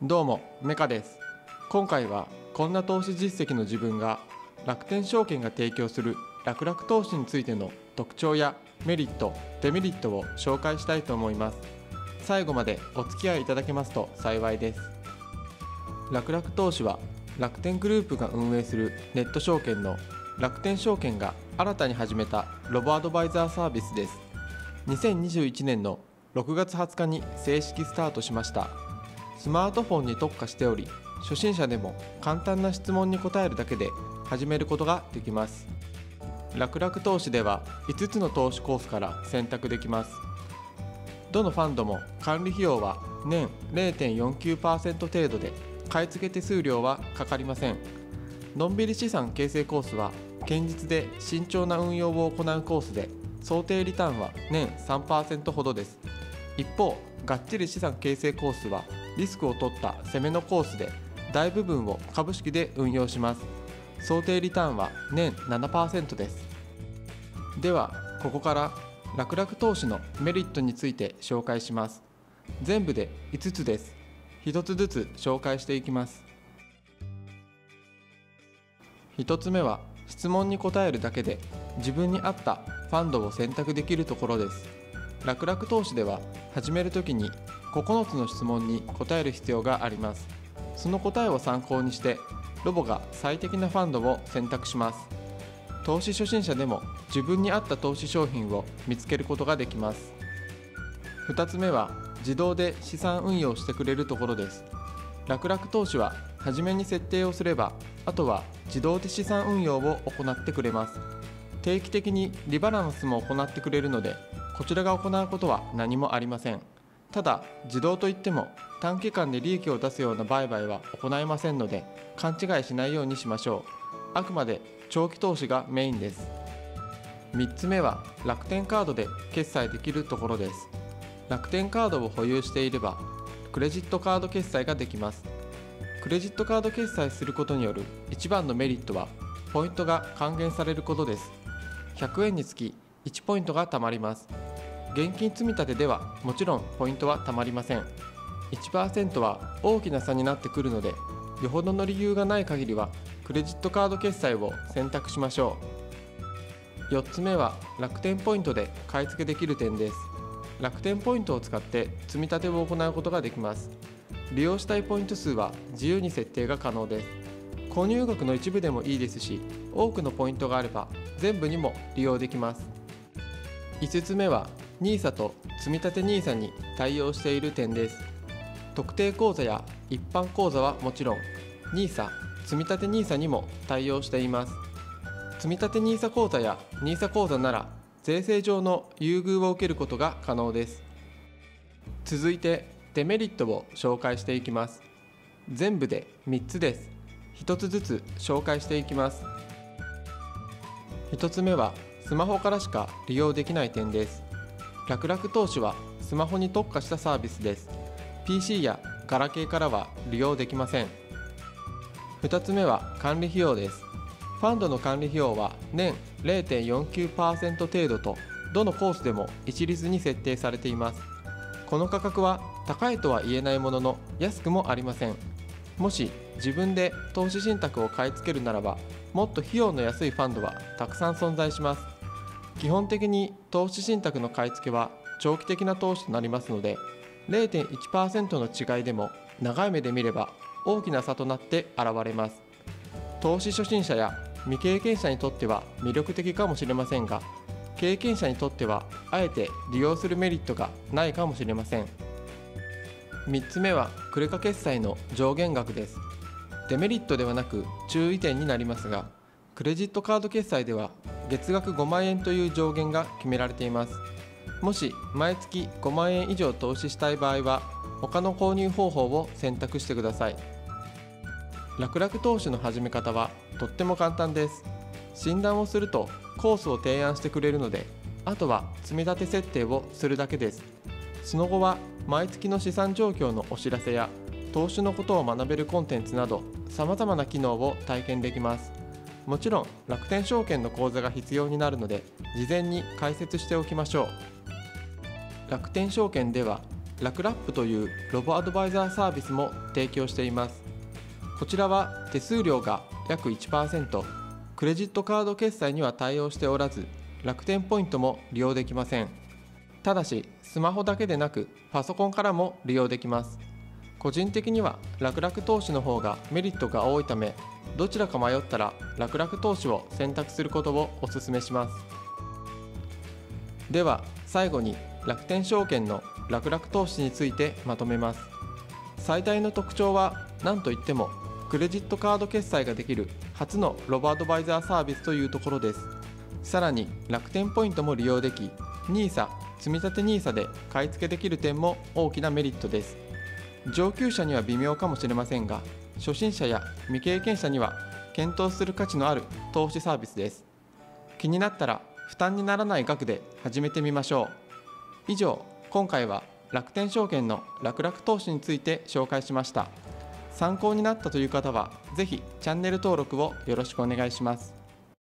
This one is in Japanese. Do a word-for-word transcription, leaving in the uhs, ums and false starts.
どうもメカです。今回はこんな投資実績の自分が楽天証券が提供する楽々投資についての特徴やメリットデメリットを紹介したいと思います。最後までお付き合いいただけますと幸いです。楽々投資は楽天グループが運営するネット証券の楽天証券が新たに始めたロボアドバイザーサービスです。にせんにじゅういちねんのろくがつはつかに正式スタートしました。スマートフォンに特化しており、初心者でも簡単な質問に答えるだけで始めることができます。楽々投資ではいつつの投資コースから選択できます。どのファンドも管理費用は年 れいてんよんきゅうパーセント 程度で、買い付け手数料はかかりません。のんびり資産形成コースは堅実で慎重な運用を行うコースで、想定リターンは年 さんパーセント ほどです。一方、がっちり資産形成コースはリスクを取った攻めのコースで、大部分を株式で運用します。想定リターンは年 ななパーセント です。ではここから楽々投資のメリットについて紹介します。全部でいつつです。ひとつずつ紹介していきます。ひとつめは質問に答えるだけで自分に合ったファンドを選択できるところです。楽々投資では始めるときにここのつの質問に答える必要があります。その答えを参考にしてロボが最適なファンドを選択します。投資初心者でも自分に合った投資商品を見つけることができます。ふたつめは自動で資産運用してくれるところです。楽々投資は初めに設定をすれば、あとは自動で資産運用を行ってくれます。定期的にリバランスも行ってくれるので、こちらが行うことは何もありません。ただ自動といっても短期間で利益を出すような売買は行いませんので、勘違いしないようにしましょう。あくまで長期投資がメインです。みっつめは楽天カードで決済できるところです。楽天カードを保有していればクレジットカード決済ができます。クレジットカード決済することによる一番のメリットはポイントが還元されることです。ひゃくえんにつきいちポイントが貯まります。現金積み立てではもちろんポイントは貯まりません。いちパーセント は大きな差になってくるので、よほどの理由がない限りはクレジットカード決済を選択しましょう。よっつめは楽天ポイントで買い付けできる点です。楽天ポイントを使って積み立てを行うことができます。利用したいポイント数は自由に設定が可能です。購入額の一部でもいいですし、多くのポイントがあれば全部にも利用できます。いつつめは ニーサ と積立 ニーサ に対応している点です。特定口座や一般口座はもちろん ニーサ、積立 ニーサ にも対応しています。積立 ニーサ 口座や ニーサ 口座なら税制上の優遇を受けることが可能です。続いてデメリットを紹介していきます。全部でみっつです。ひとつずつ紹介していきます。ひとつめはスマホからしか利用できない点です。楽々投資はスマホに特化したサービスです。 ピーシー やガラケーからは利用できません。ふたつめは管理費用です。ファンドの管理費用は年 れいてんよんきゅうパーセント 程度と、どのコースでも一律に設定されています。この価格は高いとは言えないものの安くもありません。もし自分で投資信託を買い付けるならば、もっと費用の安いファンドはたくさん存在します。基本的に投資信託の買い付けは長期的な投資となりますので、 れいてんいちパーセント の違いでも長い目で見れば大きな差となって現れます。投資初心者や未経験者にとっては魅力的かもしれませんが、経験者にとってはあえて利用するメリットがないかもしれません。みっつめはクレカ決済の上限額です。デメリットではなく注意点になりますが、クレジットカード決済では月額ごまんえんという上限が決められています。もし毎月ごまんえん以上投資したい場合は他の購入方法を選択してください。楽々投資の始め方はとっても簡単です。診断をするとコースを提案してくれるので、あとは積み立て設定をするだけです。その後は毎月の資産状況のお知らせや投資のことを学べるコンテンツなどさまざまな機能を体験できます。もちろん楽天証券の口座が必要になるので、事前に解説しておきましょう。楽天証券ではラクラップというロボアドバイザーサービスも提供しています。こちらは手数料が約 いちパーセント、クレジットカード決済には対応しておらず、楽天ポイントも利用できません。ただし、スマホだけでなくパソコンからも利用できます。個人的には楽々投資の方がメリットが多いため、どちらか迷ったら楽々投資を選択することをお勧めします。では最後に楽天証券の楽々投資についてまとめます。最大の特徴は何といってもクレジットカード決済ができる初のロボアドバイザーサービスというところです。さらに楽天ポイントも利用でき、ニーサ、積立ニーサで買い付けできる点も大きなメリットです。上級者には微妙かもしれませんが、初心者や未経験者には検討する価値のある投資サービスです。気になったら負担にならない額で始めてみましょう。以上、今回は楽天証券の楽々投資について紹介しました。参考になったという方はぜひチャンネル登録をよろしくお願いします。